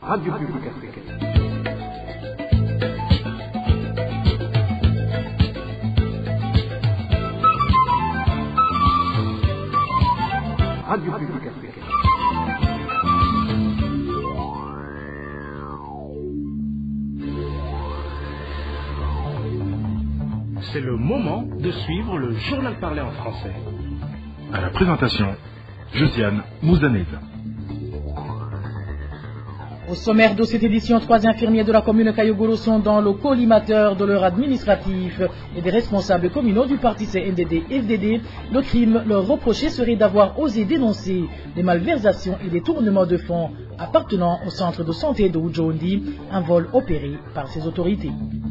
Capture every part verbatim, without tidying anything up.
Radio Publique Africaine. Radio Publique Africaine. C'est le moment de suivre le journal parlé en français. À la présentation, Josiane Mouzanez. Au sommaire de cette édition, trois infirmiers de la commune Kayogoro sont dans le collimateur de leur administratif et des responsables communaux du parti C N D D F D D. Le crime leur reproché serait d'avoir osé dénoncer des malversations et des tournements de fonds appartenant au centre de santé de Ujondi, un vol opéré par ces autorités.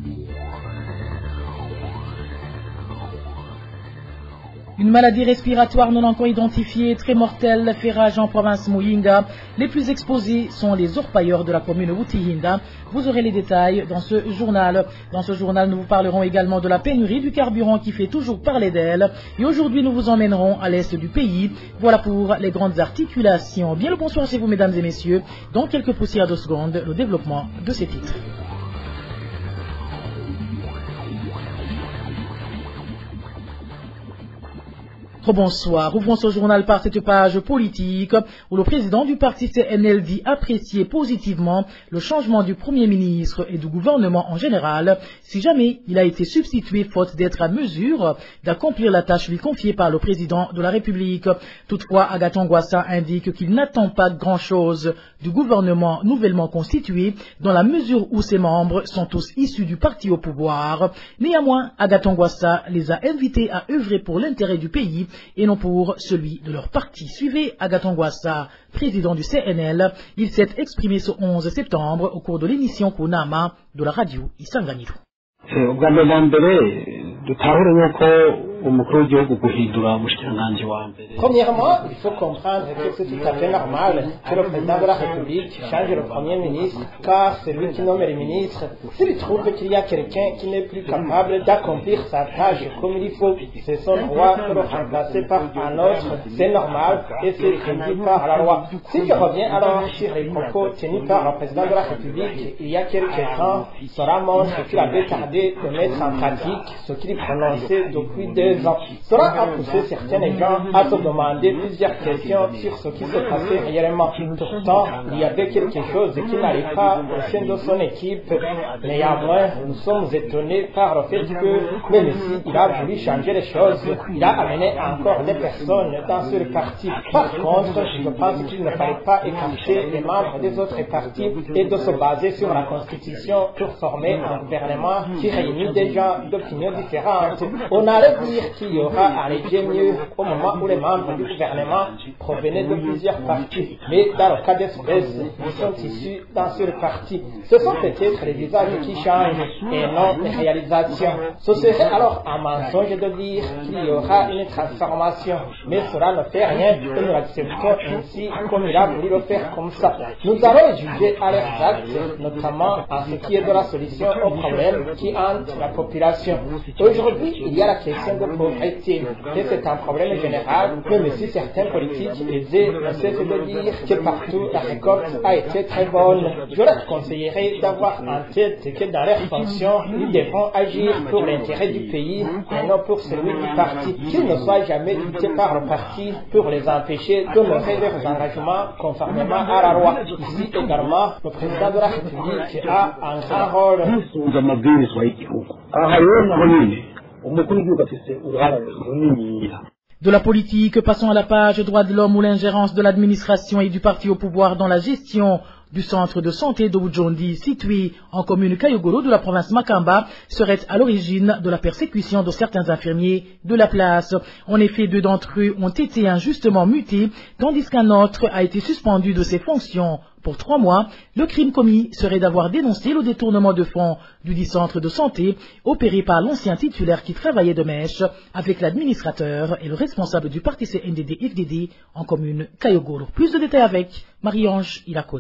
Une maladie respiratoire non encore identifiée, très mortelle, fait rage en province Muyinga. Les plus exposés sont les orpailleurs de la commune Utihinda. Vous aurez les détails dans ce journal. Dans ce journal, nous vous parlerons également de la pénurie du carburant qui fait toujours parler d'elle. Et aujourd'hui, nous vous emmènerons à l'est du pays. Voilà pour les grandes articulations. Bien le bonsoir chez vous, mesdames et messieurs. Dans quelques poussières de secondes, le développement de ces titres. Bonsoir. Ouvrons ce journal par cette page politique où le président du parti C N L dit apprécier positivement le changement du Premier ministre et du gouvernement en général, si jamais il a été substitué faute d'être à mesure d'accomplir la tâche lui confiée par le président de la République. Toutefois, Agathon Rwasa indique qu'il n'attend pas grand-chose du gouvernement nouvellement constitué dans la mesure où ses membres sont tous issus du parti au pouvoir. Néanmoins, Agathon Rwasa les a invités à œuvrer pour l'intérêt du pays et non pour celui de leur parti. Suivez Agathon Rwasa, président du C N L. Il s'est exprimé ce onze septembre au cours de l'émission Kunama de la radio Isanganiro. Premièrement, il faut comprendre que c'est tout à fait normal que le président de la République change le Premier ministre, car c'est lui qui nomme les ministres. S'il trouve qu'il y a quelqu'un qui n'est plus capable d'accomplir sa tâche comme il faut, c'est son droit de le remplacer par un autre. C'est normal et c'est prévu par la loi. Si je reviens alors sur les propos tenus par le président de la République il y a quelques temps, cela montre qu'il avait tardé de mettre en pratique ce qu'il prononçait depuis deux ans. Cela a poussé certains gens à se demander plusieurs questions sur ce qui se passait réellement. Pourtant, il y avait quelque chose qui n'allait pas au sein de son équipe. Néanmoins, nous sommes étonnés par le fait que, même s'il a voulu changer les choses, il a amené encore des personnes dans ce parti. Par contre, je pense qu'il ne fallait pas écarter les membres des autres partis et de se baser sur la Constitution pour former un gouvernement qui réunit des gens d'opinions différentes. On allait dire qu'il y aura un régime mieux au moment où les membres du gouvernement provenaient de plusieurs partis. Mais dans le cas d'espèce, ils sont issus d'un seul parti. Ce sont peut-être les visages qui changent et non les réalisations. Ce serait alors un mensonge de dire qu'il y aura une transformation. Mais cela ne fait rien et nous l'acceptons ainsi comme il a voulu le faire comme ça. Nous allons juger à leurs actes, notamment en ce qui est de la solution au problème qui hante la population. Aujourd'hui, il y a la question de pauvreté, et c'est un problème général, même si certains politiques aisés ne cessent de dire que partout la récolte a été très bonne. Je leur conseillerais d'avoir en tête que dans leurs fonctions, ils devront agir pour l'intérêt du pays et non pour celui du parti. Qu'ils ne soient jamais quittés par le parti pour les empêcher d'honorer leurs engagements conformément à la loi. Ici également, le président de la République a un grand rôle. De la politique, passons à la page droit de l'homme où l'ingérence de l'administration et du parti au pouvoir dans la gestion du centre de santé de Ujondi, situé en commune Kayogoro de la province Makamba, serait à l'origine de la persécution de certains infirmiers de la place. En effet, deux d'entre eux ont été injustement mutés, tandis qu'un autre a été suspendu de ses fonctions pour trois mois. Le crime commis serait d'avoir dénoncé le détournement de fonds du dit centre de santé opéré par l'ancien titulaire qui travaillait de mèche avec l'administrateur et le responsable du parti C N D D F D D en commune Kayogoro. Plus de détails avec Marie-Ange Ilakoze.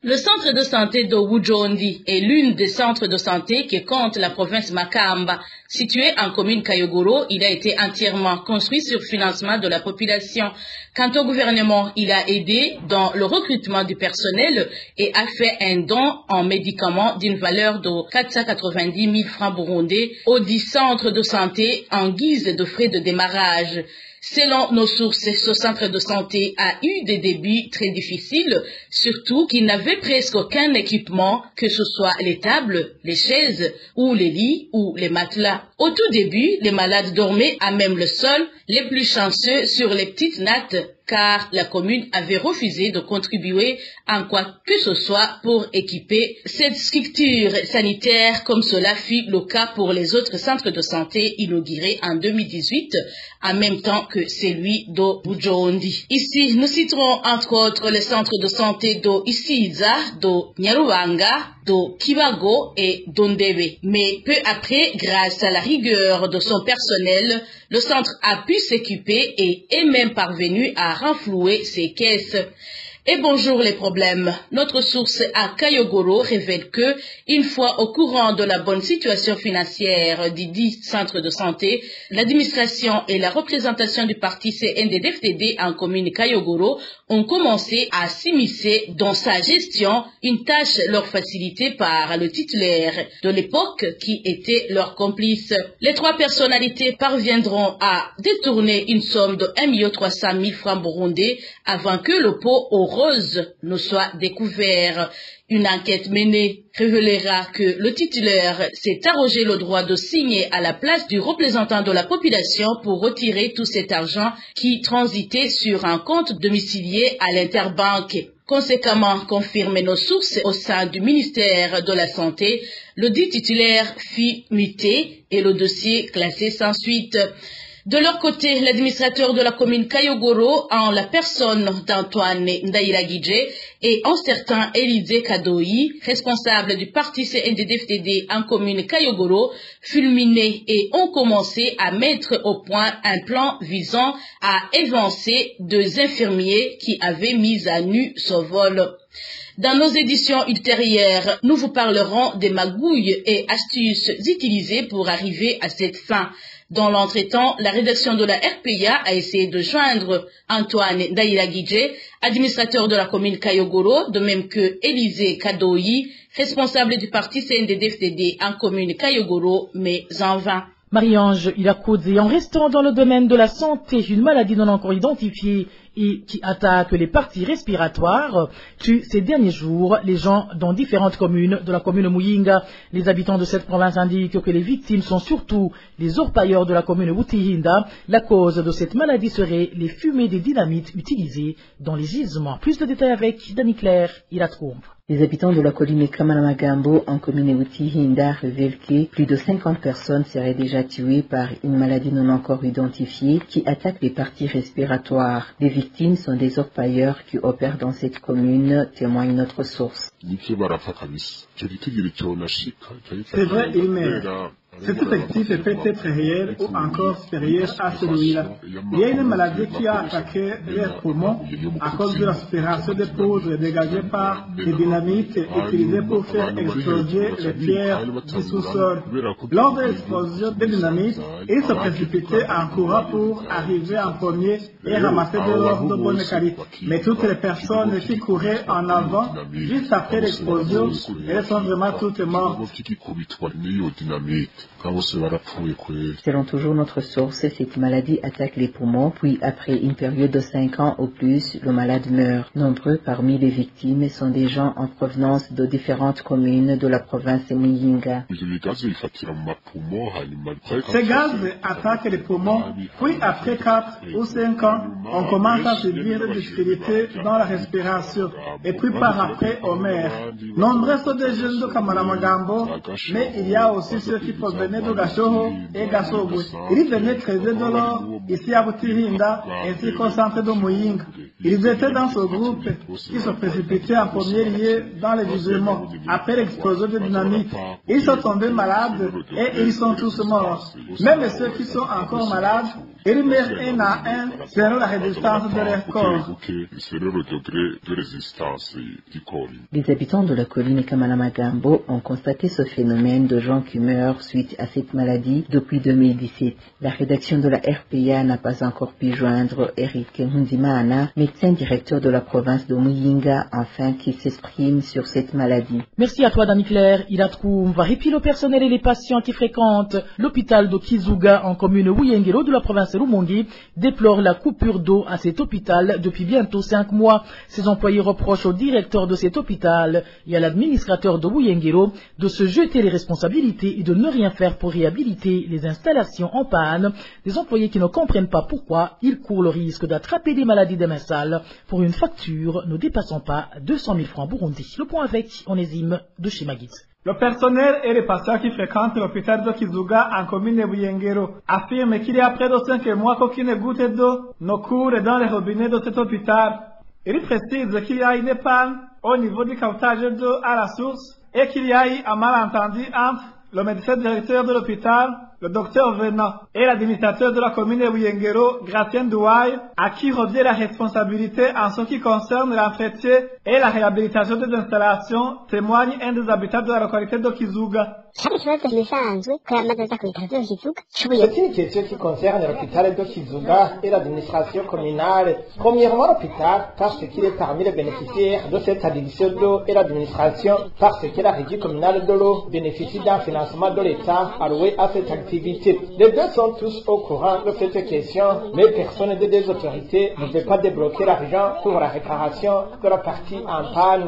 Le centre de santé de Wujondi est l'une des centres de santé qui compte la province Makamba. Situé en commune Kayogoro, il a été entièrement construit sur financement de la population. Quant au gouvernement, il a aidé dans le recrutement du personnel et a fait un don en médicaments d'une valeur de quatre cent quatre-vingt-dix mille francs burundais aux dix centres de santé en guise de frais de démarrage. Selon nos sources, ce centre de santé a eu des débuts très difficiles, surtout qu'il n'avait presque aucun équipement, que ce soit les tables, les chaises, ou les lits, ou les matelas. Au tout début, les malades dormaient à même le sol, les plus chanceux sur les petites nattes, car la commune avait refusé de contribuer en quoi que ce soit pour équiper cette structure sanitaire, comme cela fut le cas pour les autres centres de santé inaugurés en deux mille dix-huit, en même temps que celui de Wujondi. Ici, nous citerons entre autres les centres de santé de Isiza, de Nyaruanga, de Kibago et d'Ondebe. Mais peu après, grâce à la rigueur de son personnel, le centre a pu s'équiper et est même parvenu à renflouer ses caisses. Et bonjour les problèmes. Notre source à Kayogoro révèle que, une fois au courant de la bonne situation financière des dix centres de santé, l'administration et la représentation du parti C N D D F T D en commune Kayogoro ont commencé à s'immiscer dans sa gestion, une tâche leur facilitée par le titulaire de l'époque qui était leur complice. Les trois personnalités parviendront à détourner une somme de un million trois cent mille francs burundais avant que le pot au rose ne soit découvert. Une enquête menée révélera que le titulaire s'est arrogé le droit de signer à la place du représentant de la population pour retirer tout cet argent qui transitait sur un compte domicilié à l'Interbanque. Conséquemment, confirment nos sources au sein du ministère de la Santé, le dit titulaire fut muté et le dossier classé sans suite. De leur côté, l'administrateur de la commune Kayogoro, en la personne d'Antoine Ndairagidje, et un certain Élisée Kadoyi, responsable du parti C N D D F T D en commune Kayogoro, fulminés et ont commencé à mettre au point un plan visant à évincer deux infirmiers qui avaient mis à nu ce vol. Dans nos éditions ultérieures, nous vous parlerons des magouilles et astuces utilisées pour arriver à cette fin. Dans l'entretemps, la rédaction de la R P A a essayé de joindre Antoine Ndairagidje, administrateur de la commune Kayogoro, de même que Élisée Kadoyi, responsable du parti C N D D F T D en commune Kayogoro, mais en vain. Marie-Ange Ilakoudze, en restant dans le domaine de la santé, une maladie non encore identifiée et qui attaque les parties respiratoires, tue ces derniers jours les gens dans différentes communes de la commune Muyinga. Les habitants de cette province indiquent que les victimes sont surtout les orpailleurs de la commune Wutihinda. La cause de cette maladie serait les fumées des dynamites utilisées dans les gisements. Plus de détails avec Dani Claire, Ilatkoum. Les habitants de la colline Kamalamagambo en commune Wutihinda révèlent que plus de cinquante personnes seraient déjà tuées par une maladie non encore identifiée qui attaque les parties respiratoires. Les victimes sont des orpailleurs qui opèrent dans cette commune, témoigne notre source. C'est vrai, il meurt. Cet effectif peut être réel ou encore supérieur à celui-là. Il y a une maladie qui a attaqué les poumons à cause de l'aspiration des poudres dégagées par les dynamites utilisées pour faire exploser les pierres du sous-sol. Lors de l'explosion des dynamites, ils se précipitaient en courant pour arriver en premier et ramasser de l'or de bonne qualité. Mais toutes les personnes qui couraient en avant, juste après l'explosion, elles sont vraiment toutes mortes. Selon toujours notre source, cette maladie attaque les poumons, puis après une période de cinq ans ou plus, le malade meurt. Nombreux parmi les victimes sont des gens en provenance de différentes communes de la province de Muyinga. Ces gaz attaquent les poumons, puis après quatre ou cinq ans, on commence à subir des difficultés dans la respiration, et puis par après on meurt. Nombreux sont des jeunes de Kamalamagambo, mais il y a aussi ceux qui provenaient de Gashoho et Gasogwe. Ils venaient creuser de l'or ici à Wutihinda ainsi qu'au centre de Muyinga. Ils étaient dans ce groupe qui se précipitait en premier lieu dans les gisements après l'explosion de dynamite. Ils sont tombés malades et ils sont tous morts. Même ceux qui sont encore malades Ils meurent un à un selon la résistance de leur corps. Les habitants de la colline Kamalamagambo ont constaté ce phénomène de gens qui meurent suite à cette maladie depuis deux mille dix-sept. La rédaction de la R P A n'a pas encore pu joindre Eric Nzimana, médecin directeur de la province de Muyinga, afin qu'il s'exprime sur cette maladie. Merci à toi, Dani Claire. Il a trouvé et puis le personnel et les patients qui fréquentent l'hôpital de Kizuga en commune Wuyengero de la province de Rumongi déplorent la coupure d'eau à cet hôpital depuis bientôt cinq mois. Ces employés reprochent au directeur de cet hôpital et à l'administrateur de Wuyengero de se jeter les responsabilités et de ne rien faire pour réhabiliter les installations en panne. Des employés qui ne comprennent pas pourquoi ils courent le risque d'attraper des maladies des mains sales pour une facture ne dépassant pas deux cent mille francs burundi. Le point avec Onésime de chez Magit. Le personnel et les patients qui fréquentent l'hôpital de Kizuga en commune de Buyengero affirment qu'il y a près de cinq mois qu'aucune goutte d'eau ne coule dans les robinets de cet hôpital. Ils précisent qu'il y a une panne au niveau du captage d'eau à la source et qu'il y a eu un malentendu entre le médecin directeur de l'hôpital, le docteur Venant, et l'administrateur de la commune de Buyengero, Gracien Douaille, à qui revient la responsabilité en ce qui concerne l'entretien et la réhabilitation des installations, témoigne un des habitants de la localité de Kizuga. C'est une question qui concerne l'hôpital de Kizuga et l'administration communale. Premièrement, l'hôpital, parce qu'il est parmi les bénéficiaires de cette addiction d'eau, et l'administration, parce que la régie communale de l'eau bénéficie d'un financement de l'État alloué à cette activité. Les deux sont tous au courant de cette question, mais personne des deux autorités ne veut pas débloquer l'argent pour la réparation de la partie en panne.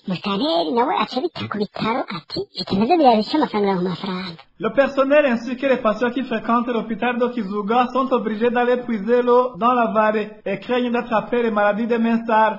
Le personnel ainsi que les patients qui fréquentent l'hôpital de Kizuga sont obligés d'aller puiser l'eau dans la vallée et craignent d'attraper les maladies des mains sales.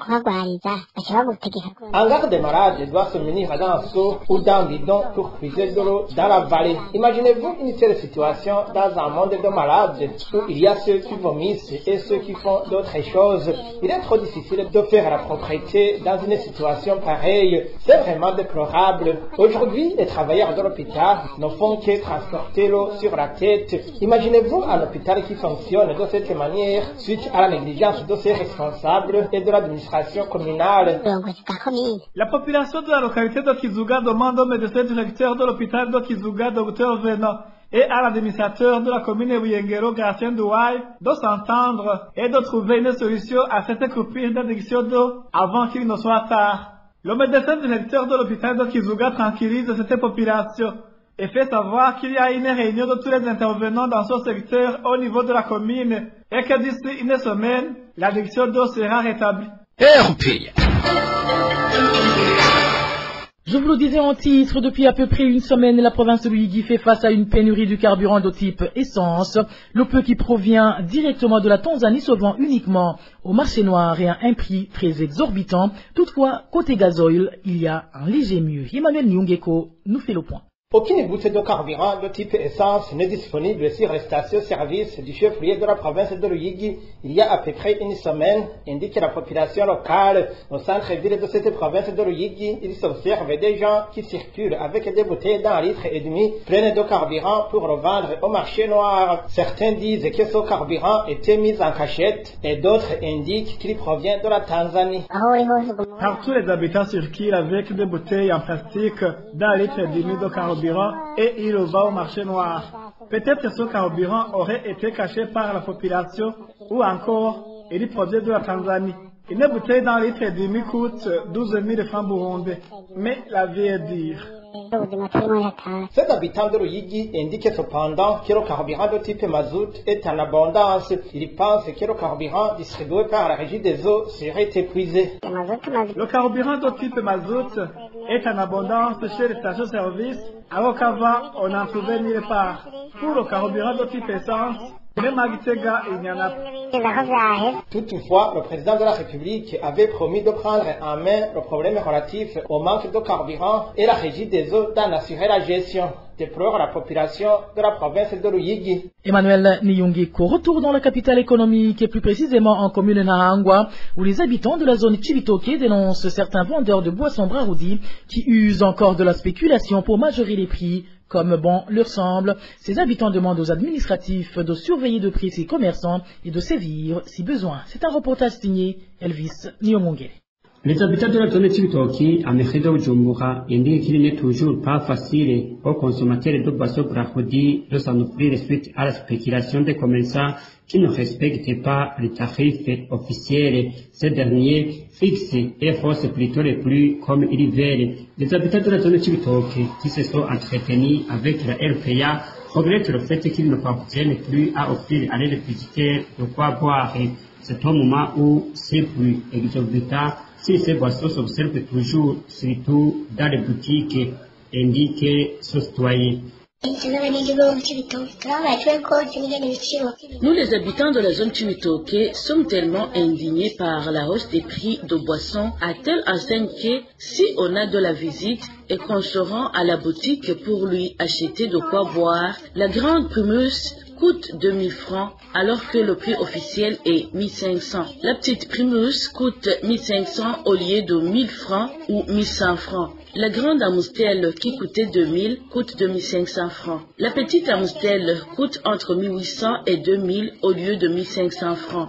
Un garde des malades doit se munir d'un seau ou d'un bidon pour puiser de l'eau dans la vallée. Imaginez-vous une telle situation dans un monde de malades où il y a ceux qui vomissent et ceux qui font d'autres choses. Il est trop difficile de faire la propriété dans une situation pareille. C'est vraiment déplorable. Aujourd'hui, les travailleurs de l'hôpital ne font que transporter l'eau sur la tête. Imaginez-vous un hôpital qui fonctionne de cette manière suite à la négligence de ses responsables et de l'administration communale. La population de la localité de Kizuga demande au médecin directeur de l'hôpital de Kizuga, docteur Venant, et à l'administrateur de la commune de Buyengero, Gracien Douaille, de s'entendre et de trouver une solution à cette coupure d'addiction d'eau avant qu'il ne soit tard. Le médecin directeur de l'hôpital de Kizuga tranquillise cette population et fait savoir qu'il y a une réunion de tous les intervenants dans ce secteur au niveau de la commune et que d'ici une semaine, l'addiction d'eau sera rétablie. Je vous le disais en titre, depuis à peu près une semaine, la province de Luigi fait face à une pénurie du carburant de type essence. Le peu qui provient directement de la Tanzanie se vend uniquement au marché noir et à un prix très exorbitant. Toutefois, côté gazoil, il y a un léger mieux. Emmanuel Nyungeko nous fait le point. Aucune goutte de carburant de type essence n'est disponible sur les stations-service du chef-lieu de la province de Luigi. Il y a à peu près une semaine, indique la population locale. Au centre-ville de cette province de Luigi, il s'observe des gens qui circulent avec des bouteilles d'un litre et demi pleines de carburant pour le vendre au marché noir. Certains disent que ce carburant était mis en cachette et d'autres indiquent qu'il provient de la Tanzanie. Partout, les habitants circulent avec des bouteilles en plastique d'un litre et demi de carburant et il va au marché noir. Peut-être ce carburant aurait été caché par la population ou encore il provient de la Tanzanie. Une bouteille d'un litre et demi coûte douze mille francs burundais, mais la vie est dure. Cet habitant de Luigi indique cependant que le carburant de type mazout est en abondance. Il pense que le carburant distribué par la régie des eaux serait épuisé. Le carburant de type mazout est en abondance chez les stations-service, alors qu'avant on n'en trouvait nulle part. Pour le carburant de type essence, même à Gitega, il n'y en a pas. Toutefois, le président de la République avait promis de prendre en main le problème relatif au manque de carburant et la régie des eaux d'en assurer la gestion. déplore la population de la province de Ruyigi. Emmanuel Niyongeko, retour dans la capitale économique et plus précisément en commune Nahangwa, où les habitants de la zone Chibitoke dénoncent certains vendeurs de boissons Braroudi qui usent encore de la spéculation pour majorer les prix comme bon leur semble. Ces habitants demandent aux administratifs de surveiller de près ces commerçants et de sévir si besoin. C'est un reportage signé Elvis Nyomongere. Les habitants de la zone de Chibitoke, à Mekhedo Bujumbura, indiquent qu'il n'est toujours pas facile aux consommateurs de boissons Braroudi de s'en offrir suite à la spéculation des commerçants qui ne respectent pas les tarifs officiels. Ces derniers fixent et forcent plutôt les prix comme ils veulent. Les habitants de la zone de Chibitoke, qui se sont entretenus avec la R P A, regrettent le fait qu'ils ne parviennent plus à offrir à leurs visiteurs de quoi boire. C'est un moment où c'est plus exorbitant si ces boissons s'observent toujours, surtout dans les boutiques, indique ce citoyen. Nous, les habitants de la zone Chibitoke, sommes tellement indignés par la hausse des prix de boissons à telle enseigne que si on a de la visite et qu'on se rend à la boutique pour lui acheter de quoi boire, la grande primeuse coûte deux mille francs alors que le prix officiel est mille cinq cents. La petite primeuse coûte mille cinq cents au lieu de mille francs ou mille cent francs. La grande Amstel qui coûtait deux mille coûte deux mille cinq cents francs. La petite Amstel coûte entre mille huit cents et deux mille au lieu de mille cinq cents francs.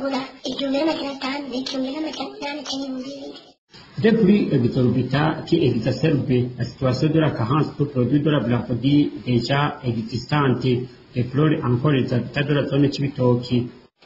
Des prix exorbitants qui exacerbent la situation de la carence de produits de la Braroudi déjà existante, déplore encore les habitants de la zone de Chibitoke.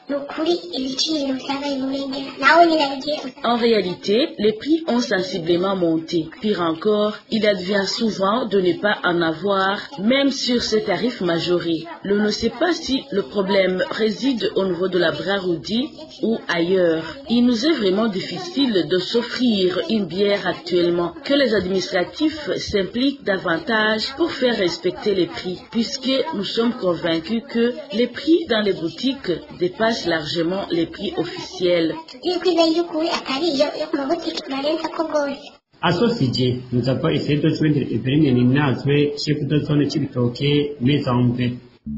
En réalité, les prix ont sensiblement monté. Pire encore, il advient souvent de ne pas en avoir, même sur ces tarifs majorés. L'on ne sait pas si le problème réside au niveau de la Braroudi ou ailleurs. Il nous est vraiment difficile de s'offrir une bière actuellement. Que les administratifs s'impliquent davantage pour faire respecter les prix, puisque nous sommes convaincus que les prix dans les boutiques dépassent largement les prix officiels. À ce sujet, nous avons essayé de joindre Evelyne Ninazwe, chef de zone Chibitoke, mais en vain.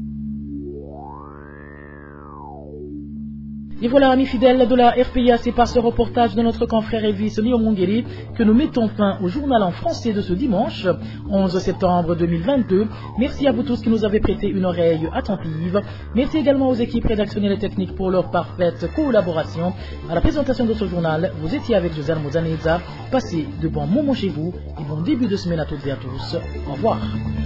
Et voilà, amis fidèles de la R P A, c'est par ce reportage de notre confrère Elvis Nyomongere que nous mettons fin au journal en français de ce dimanche, onze septembre deux mille vingt-deux. Merci à vous tous qui nous avez prêté une oreille attentive. Merci également aux équipes rédactionnelles et techniques pour leur parfaite collaboration. À la présentation de ce journal, vous étiez avec Josiane Mozaneza. Passez de bons moments chez vous et bon début de semaine à toutes et à tous. Au revoir.